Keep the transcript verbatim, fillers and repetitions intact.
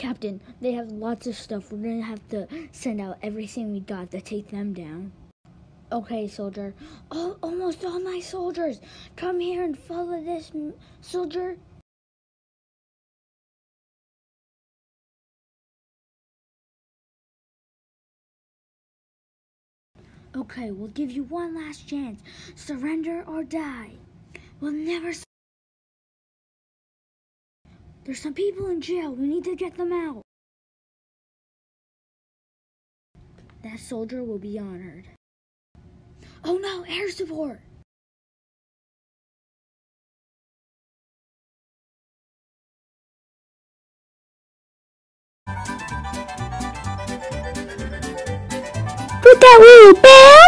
Captain, they have lots of stuff. We're gonna have to send out everything we got to take them down. Okay, soldier. Oh, almost all my soldiers. Come here and follow this, soldier. Okay, we'll give you one last chance. Surrender or die. We'll never... There's some people in jail. We need to get them out. That soldier will be honored. Oh no, air support! Put that wheel back!